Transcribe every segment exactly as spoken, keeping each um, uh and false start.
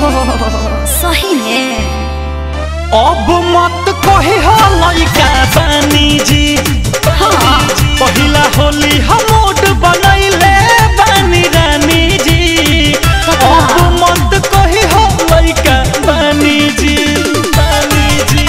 सही में अब मत कही हो लइका बानी जी। हाँ। पहिला होली हम मूड बनैले बानी रानी जी। अब मत कही हो लइका बानी जी बानी जी।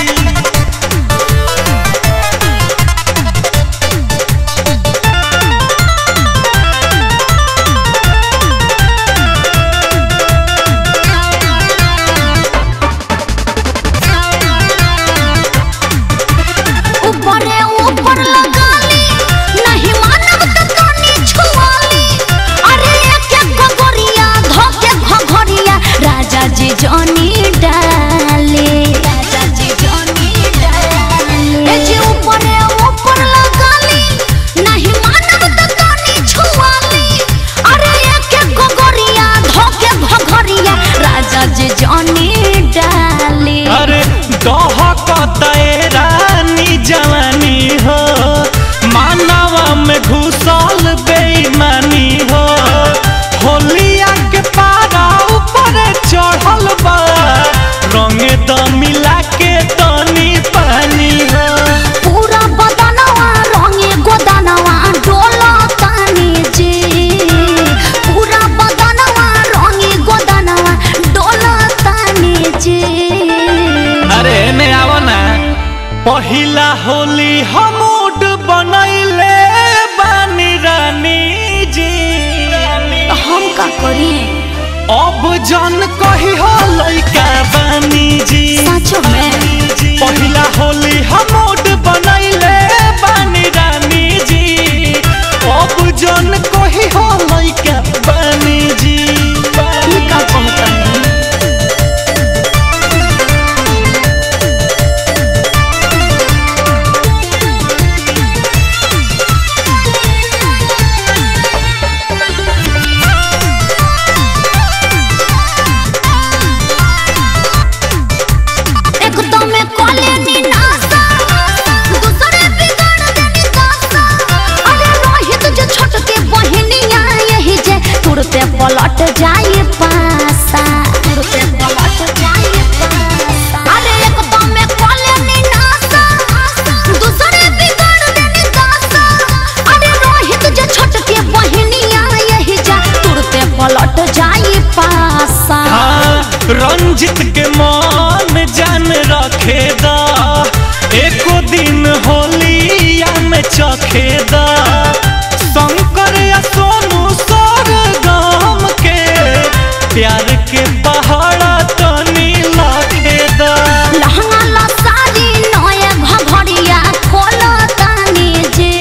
जॉनी डाले राजा जी जॉनी डाले जे ऊपर ऊपर लगाली नहीं मानव त कानी छुआली। अरे एक एक गोगरिया धोके भगरिया राजा जी जॉनी डाले। अरे दहकता रानी जवानी हो मानवा में घुसल बेईमानी हो। होलिया के पारा ऊपर चढ़ल बा रंग द मिला के तनी पानी हो। पूरा बदनवा रंगे गोदनवा डोला तानी जी। पूरा बदनवा रंगे गोदनवा डोला तानी जी। अरे ने आओ ना पहिला होली हम मूड बनैले बानी रानी जी। हम का करी अब जन कही हो लइका बानी जी। सचो में पहिला होली हम मूड बनैले बानी रानी जी। अब जन कही हो लइका बानी जी ये का कहता है। पलट जाए पासा तुरते पलट जाए पासा। अरे एक दम में कोले निनासा दूसरे बिगाड़ देनी दासा। अरे रोहित जो छोटके बहनिया यही जा तुरते पलट जाए पासा। हाँ, रंजित के मन जान रखे दा एको दिन होलिया में चखे दा। शंकर या सोनू सरगम के प्यार के पहाड़ा तनी लाखे दा। लहंगा ला साड़ी नए घघरिया खोलो तानी जी।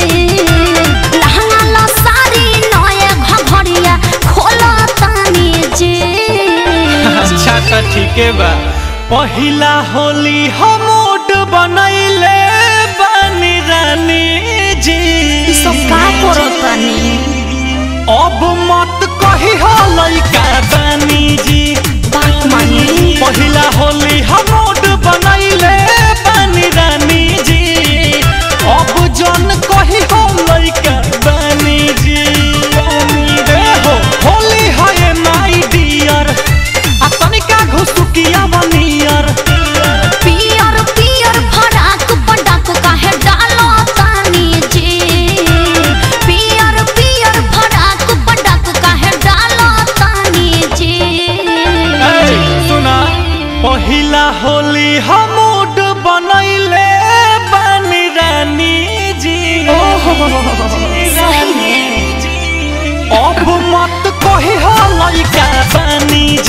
लहंगा ला साड़ी नए घघरिया खोलो तानी जी। अच्छा तो ठीक है बा पहिला होली हम मूड बनैले बानी रानी जी। सब का करतानी अब मत कही हो लइका बानी जी। बात मानी पहिला होली हम मूड बनैले बानी रानी जी। अब जन कही हो लइका बानी जी ए हो होली है माय डियर आ तनिका घुसुकिया बनियर। पियर पियर फराक पटाक काहे डालो तानी जी। पियर पियर फराक पटाक काहे डालो तानी जी। सुना पहिला होली हम मूड बनैले बानी रानी जी। सही में अब मत कही हो लइका बानी जी।